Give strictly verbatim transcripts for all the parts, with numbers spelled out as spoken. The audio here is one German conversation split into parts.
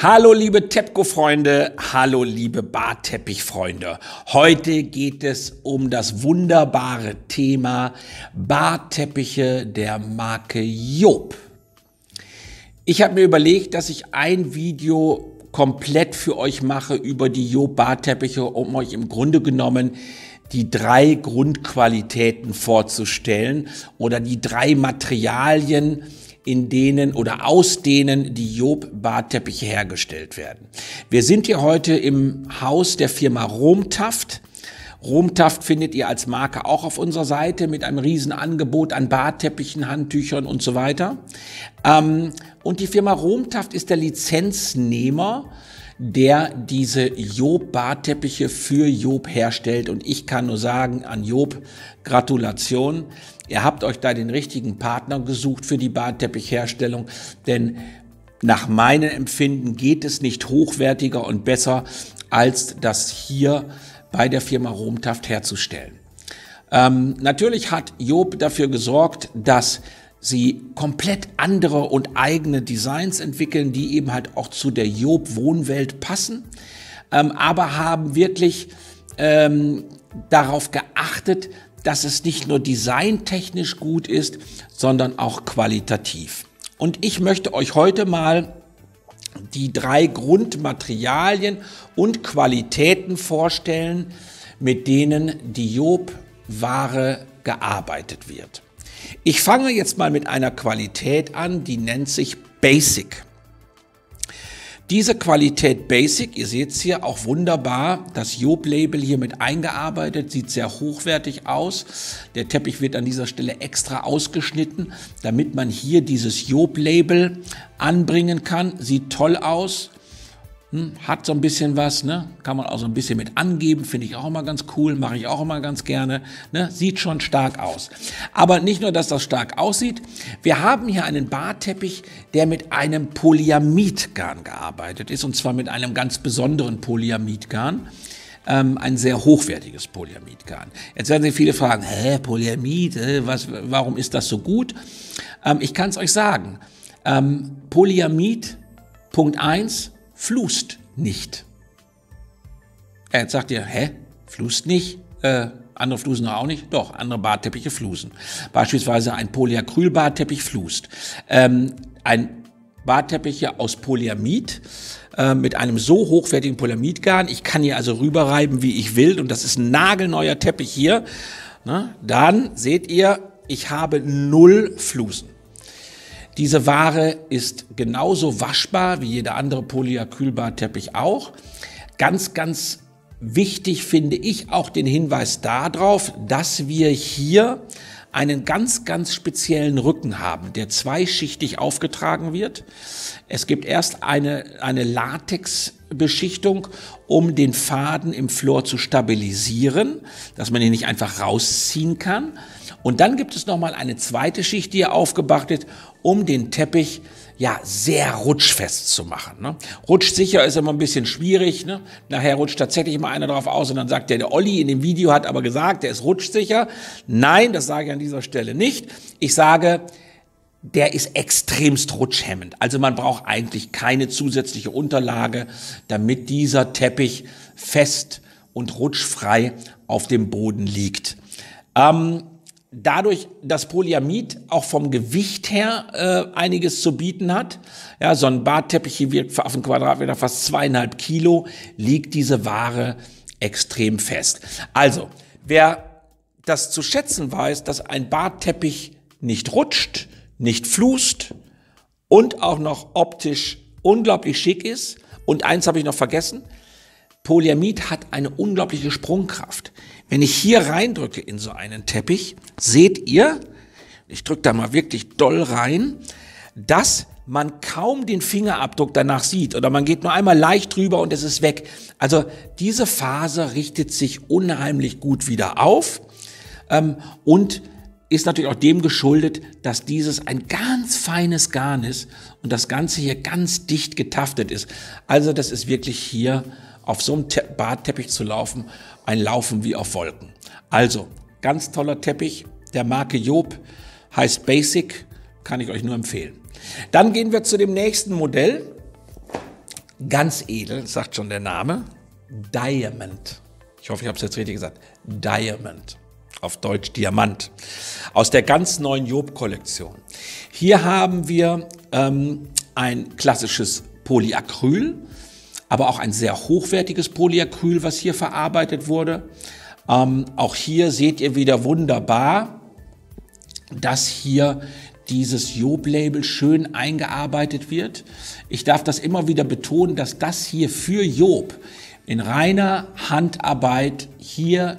Hallo liebe Tepco-Freunde, hallo liebe Barteppichfreunde. Heute geht es um das wunderbare Thema Bartteppiche der Marke Joop. Ich habe mir überlegt, dass ich ein Video komplett für euch mache über die Joop Bartteppiche, um euch im Grunde genommen die drei Grundqualitäten vorzustellen oder die drei Materialien, in denen oder aus denen die Joop Bartteppiche hergestellt werden. Wir sind hier heute im Haus der Firma Romtaft. Romtaft findet ihr als Marke auch auf unserer Seite mit einem riesen Angebot an Bartteppichen, Handtüchern und so weiter. Ähm, und die Firma Romtaft ist der Lizenznehmer, der diese Joop Bartteppiche für Joop herstellt. Und ich kann nur sagen, an Joop, Gratulation. Ihr habt euch da den richtigen Partner gesucht für die Bartteppichherstellung, denn nach meinem Empfinden geht es nicht hochwertiger und besser, als das hier bei der Firma Romtaft herzustellen. Ähm, natürlich hat Joop dafür gesorgt, dass sie komplett andere und eigene Designs entwickeln, die eben halt auch zu der Joop-Wohnwelt passen, ähm, aber haben wirklich ähm, darauf geachtet, dass es nicht nur designtechnisch gut ist, sondern auch qualitativ. Und ich möchte euch heute mal die drei Grundmaterialien und Qualitäten vorstellen, mit denen die Joop-Ware gearbeitet wird. Ich fange jetzt mal mit einer Qualität an, die nennt sich Basic. Diese Qualität Basic, ihr seht es hier auch wunderbar, das Joop-Label hier mit eingearbeitet, sieht sehr hochwertig aus. Der Teppich wird an dieser Stelle extra ausgeschnitten, damit man hier dieses Joop-Label anbringen kann. Sieht toll aus, hm, hat so ein bisschen was, ne? Kann man auch so ein bisschen mit angeben, finde ich auch immer ganz cool, mache ich auch immer ganz gerne. Ne? Sieht schon stark aus. Aber nicht nur, dass das stark aussieht, wir haben hier einen Bartteppich, der mit einem Polyamidgarn gearbeitet ist, und zwar mit einem ganz besonderen Polyamidgarn. Ähm, ein sehr hochwertiges Polyamidgarn. Jetzt werden sich viele fragen, hä, Polyamid, äh, was, warum ist das so gut? Ähm, ich kann es euch sagen, ähm, Polyamid, Punkt eins, flußt nicht. Ja, jetzt sagt ihr, hä, flußt nicht? Äh, andere flusen auch nicht? Doch, andere Bartteppiche flusen. Beispielsweise ein Polyacryl-Bartteppich flußt. Ähm, ein Bartteppich hier aus Polyamid äh, mit einem so hochwertigen Polyamidgarn, ich kann hier also rüberreiben, wie ich will, und das ist ein nagelneuer Teppich hier, ne? Dann seht ihr, ich habe null Flusen. Diese Ware ist genauso waschbar wie jeder andere Polyacryl-Bartteppich auch. Ganz, ganz wichtig finde ich auch den Hinweis darauf, dass wir hier einen ganz, ganz speziellen Rücken haben, der zweischichtig aufgetragen wird. Es gibt erst eine, eine Latexbeschichtung, um den Faden im Flor zu stabilisieren, dass man ihn nicht einfach rausziehen kann. Und dann gibt es nochmal eine zweite Schicht, die hier aufgebracht wird, um den Teppich ja sehr rutschfest zu machen. Ne? Rutschsicher ist immer ein bisschen schwierig. Ne? Nachher rutscht tatsächlich mal einer drauf aus und dann sagt der, der Olli in dem Video hat aber gesagt, der ist rutschsicher. Nein, das sage ich an dieser Stelle nicht. Ich sage, der ist extremst rutschhemmend. Also man braucht eigentlich keine zusätzliche Unterlage, damit dieser Teppich fest und rutschfrei auf dem Boden liegt. Ähm, Dadurch, dass Polyamid auch vom Gewicht her äh, einiges zu bieten hat, ja, so ein Bartteppich hier wiegt auf einen Quadratmeter fast zweieinhalb Kilo, liegt diese Ware extrem fest. Also, wer das zu schätzen weiß, dass ein Bartteppich nicht rutscht, nicht flußt und auch noch optisch unglaublich schick ist, und eins habe ich noch vergessen, Polyamid hat eine unglaubliche Sprungkraft. Wenn ich hier reindrücke in so einen Teppich, seht ihr, ich drücke da mal wirklich doll rein, dass man kaum den Fingerabdruck danach sieht oder man geht nur einmal leicht drüber und es ist weg. Also diese Faser richtet sich unheimlich gut wieder auf ähm, und ist natürlich auch dem geschuldet, dass dieses ein ganz feines Garn ist und das Ganze hier ganz dicht getaftet ist. Also das ist wirklich hier auf so einem Te- Bartteppich zu laufen, ein Laufen wie auf Wolken. Also, ganz toller Teppich der Marke Joop, heißt Basic, kann ich euch nur empfehlen. Dann gehen wir zu dem nächsten Modell. Ganz edel, sagt schon der Name. Diamond. Ich hoffe, ich habe es jetzt richtig gesagt. Diamond. Auf Deutsch Diamant. Aus der ganz neuen Job-Kollektion. Hier haben wir ähm, ein klassisches Polyacryl, aber auch ein sehr hochwertiges Polyacryl, was hier verarbeitet wurde. Ähm, auch hier seht ihr wieder wunderbar, dass hier dieses Job-Label schön eingearbeitet wird. Ich darf das immer wieder betonen, dass das hier für Job in reiner Handarbeit hier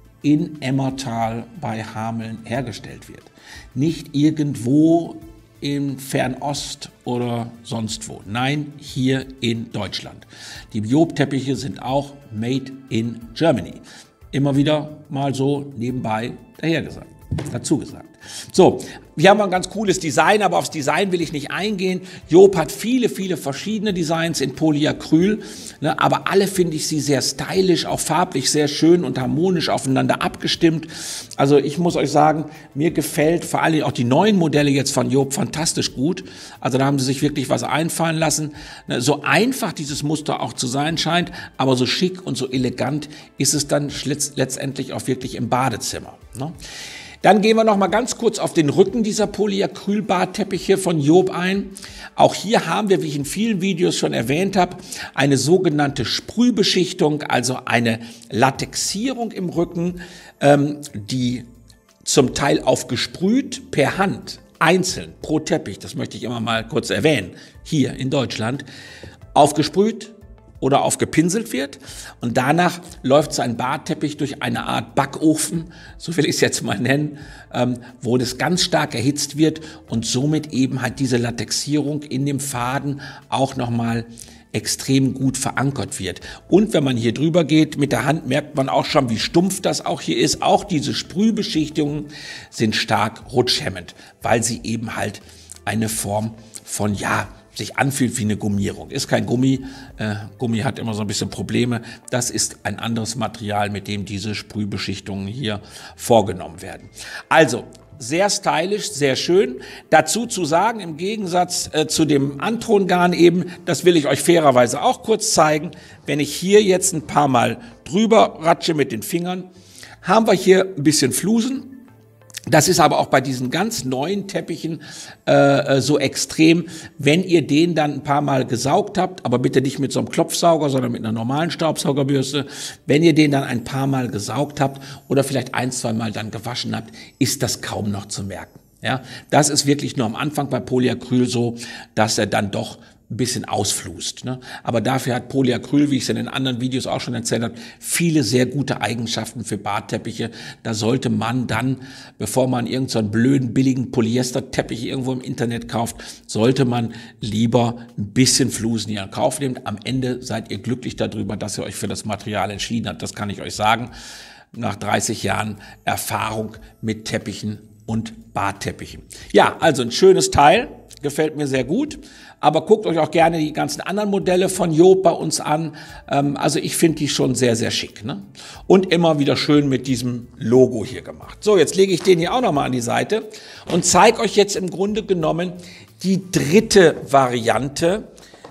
in Emmertal bei Hameln hergestellt wird. Nicht irgendwo in Fernost oder sonst wo. Nein, hier in Deutschland. Die Job-Teppiche sind auch made in Germany. Immer wieder mal so nebenbei dahergesagt, dazu gesagt. So, wir haben ein ganz cooles Design, aber aufs Design will ich nicht eingehen. Job hat viele, viele verschiedene Designs in Polyacryl, ne, aber alle finde ich sie sehr stylisch, auch farblich sehr schön und harmonisch aufeinander abgestimmt. Also ich muss euch sagen, mir gefällt vor allem auch die neuen Modelle jetzt von Job fantastisch gut. Also da haben sie sich wirklich was einfallen lassen. Ne, so einfach dieses Muster auch zu sein scheint, aber so schick und so elegant ist es dann letztendlich auch wirklich im Badezimmer. Ne? Dann gehen wir noch mal ganz kurz auf den Rücken dieser Polyacryl-Badteppiche von Job ein. Auch hier haben wir, wie ich in vielen Videos schon erwähnt habe, eine sogenannte Sprühbeschichtung, also eine Latexierung im Rücken, ähm, die zum Teil aufgesprüht per Hand, einzeln, pro Teppich, das möchte ich immer mal kurz erwähnen, hier in Deutschland, aufgesprüht oder aufgepinselt wird und danach läuft so ein Badteppich durch eine Art Backofen, so will ich es jetzt mal nennen, ähm, wo das ganz stark erhitzt wird und somit eben halt diese Latexierung in dem Faden auch nochmal extrem gut verankert wird. Und wenn man hier drüber geht mit der Hand, merkt man auch schon, wie stumpf das auch hier ist. Auch diese Sprühbeschichtungen sind stark rutschhemmend, weil sie eben halt eine Form von, ja, sich anfühlt wie eine Gummierung. Ist kein Gummi. Äh, Gummi hat immer so ein bisschen Probleme. Das ist ein anderes Material, mit dem diese Sprühbeschichtungen hier vorgenommen werden. Also, sehr stylisch, sehr schön. Dazu zu sagen, im Gegensatz äh, zu dem Antrongarn eben, das will ich euch fairerweise auch kurz zeigen, wenn ich hier jetzt ein paar Mal drüber ratsche mit den Fingern, haben wir hier ein bisschen Flusen. Das ist aber auch bei diesen ganz neuen Teppichen äh, so extrem, wenn ihr den dann ein paar Mal gesaugt habt, aber bitte nicht mit so einem Klopfsauger, sondern mit einer normalen Staubsaugerbürste. Wenn ihr den dann ein paar Mal gesaugt habt oder vielleicht ein, zwei Mal dann gewaschen habt, ist das kaum noch zu merken. Ja, das ist wirklich nur am Anfang bei Polyacryl so, dass er dann doch ein bisschen ausflust. Ne? Aber dafür hat Polyacryl, wie ich es in den anderen Videos auch schon erzählt habe, viele sehr gute Eigenschaften für Badteppiche. Da sollte man dann, bevor man irgendeinen so einen blöden, billigen Polyesterteppich irgendwo im Internet kauft, sollte man lieber ein bisschen Flusen hier in Kauf nehmen. Am Ende seid ihr glücklich darüber, dass ihr euch für das Material entschieden habt. Das kann ich euch sagen. Nach dreißig Jahren Erfahrung mit Teppichen und Badteppichen. Ja, also ein schönes Teil. Gefällt mir sehr gut, aber guckt euch auch gerne die ganzen anderen Modelle von Job bei uns an. Ähm, also ich finde die schon sehr, sehr schick. Ne? Und immer wieder schön mit diesem Logo hier gemacht. So, jetzt lege ich den hier auch nochmal an die Seite und zeige euch jetzt im Grunde genommen die dritte Variante,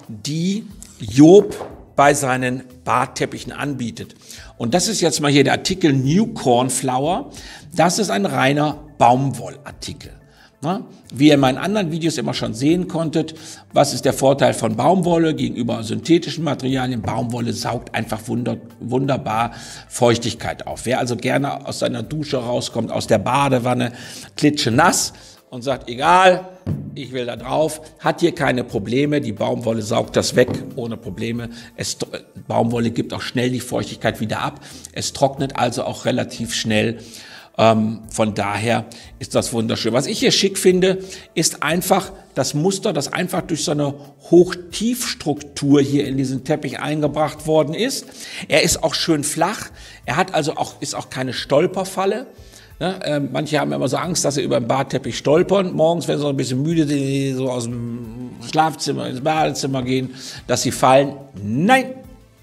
die Job bei seinen Badteppichen anbietet. Und das ist jetzt mal hier der Artikel New Cornflower. Das ist ein reiner Baumwollartikel. Na, wie ihr in meinen anderen Videos immer schon sehen konntet, was ist der Vorteil von Baumwolle gegenüber synthetischen Materialien? Baumwolle saugt einfach wunder, wunderbar Feuchtigkeit auf. Wer also gerne aus seiner Dusche rauskommt, aus der Badewanne, klitschenass und sagt, egal, ich will da drauf, hat hier keine Probleme. Die Baumwolle saugt das weg ohne Probleme. Es, Baumwolle gibt auch schnell die Feuchtigkeit wieder ab. Es trocknet also auch relativ schnell. Ähm, von daher ist das wunderschön. Was ich hier schick finde, ist einfach das Muster, das einfach durch so eine Hochtiefstruktur hier in diesen Teppich eingebracht worden ist. Er ist auch schön flach. Er hat also auch, ist auch keine Stolperfalle. Ne? Ähm, manche haben immer so Angst, dass sie über den Badteppich stolpern. Morgens, wenn sie so ein bisschen müde sind, so aus dem Schlafzimmer ins Badezimmer gehen, dass sie fallen. Nein,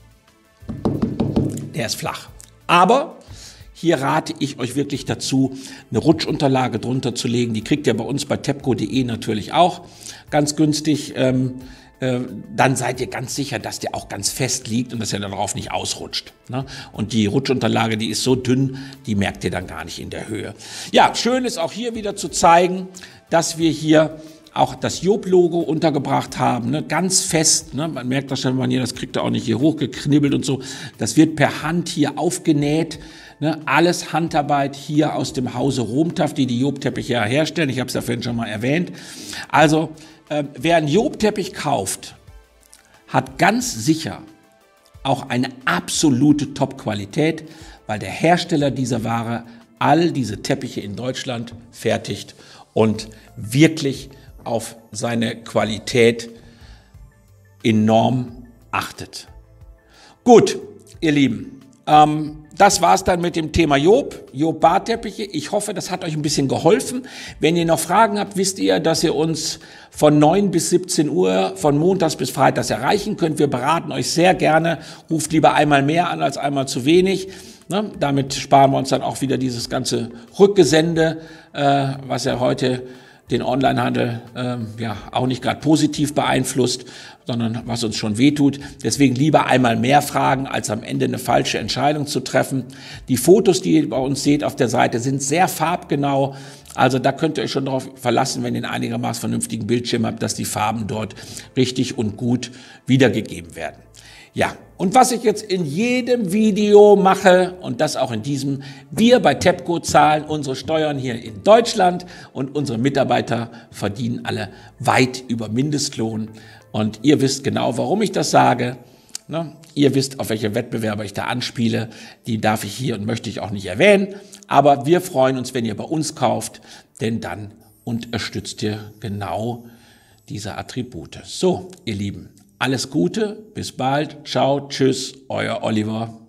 der ist flach. Aber hier rate ich euch wirklich dazu, eine Rutschunterlage drunter zu legen. Die kriegt ihr bei uns bei tepco punkt de natürlich auch ganz günstig. Ähm, äh, dann seid ihr ganz sicher, dass der auch ganz fest liegt und dass er darauf nicht ausrutscht. Ne? Und die Rutschunterlage, die ist so dünn, die merkt ihr dann gar nicht in der Höhe. Ja, schön ist auch hier wieder zu zeigen, dass wir hier auch das Job-Logo untergebracht haben, ne? Ganz fest. Ne? Man merkt das schon, wenn man hier, das kriegt ihr auch nicht hier hochgeknibbelt und so. Das wird per Hand hier aufgenäht. Ne? Alles Handarbeit hier aus dem Hause Romtaf, die die Job-Teppiche herstellen. Ich habe es ja vorhin schon mal erwähnt. Also, äh, wer einen Job-Teppich kauft, hat ganz sicher auch eine absolute Top-Qualität, weil der Hersteller dieser Ware all diese Teppiche in Deutschland fertigt und wirklich auf seine Qualität enorm achtet. Gut, ihr Lieben, ähm, das war's dann mit dem Thema Job, Job Bartteppiche. Ich hoffe, das hat euch ein bisschen geholfen. Wenn ihr noch Fragen habt, wisst ihr, dass ihr uns von neun bis siebzehn Uhr, von montags bis freitags erreichen könnt. Wir beraten euch sehr gerne. Ruft lieber einmal mehr an als einmal zu wenig. Ne? Damit sparen wir uns dann auch wieder dieses ganze Rückgesende, äh, was ja heute den Onlinehandel ähm, ja auch nicht gerade positiv beeinflusst, sondern was uns schon wehtut. Deswegen lieber einmal mehr fragen, als am Ende eine falsche Entscheidung zu treffen. Die Fotos, die ihr bei uns seht auf der Seite, sind sehr farbgenau. Also da könnt ihr euch schon darauf verlassen, wenn ihr einen einigermaßen vernünftigen Bildschirm habt, dass die Farben dort richtig und gut wiedergegeben werden. Ja, und was ich jetzt in jedem Video mache, und das auch in diesem, wir bei Tepco zahlen unsere Steuern hier in Deutschland und unsere Mitarbeiter verdienen alle weit über Mindestlohn. Und ihr wisst genau, warum ich das sage. Ne? Ihr wisst, auf welche Wettbewerber ich da anspiele. Die darf ich hier und möchte ich auch nicht erwähnen. Aber wir freuen uns, wenn ihr bei uns kauft, denn dann unterstützt ihr genau diese Attribute. So, ihr Lieben. Alles Gute, bis bald, ciao, tschüss, euer Oliver.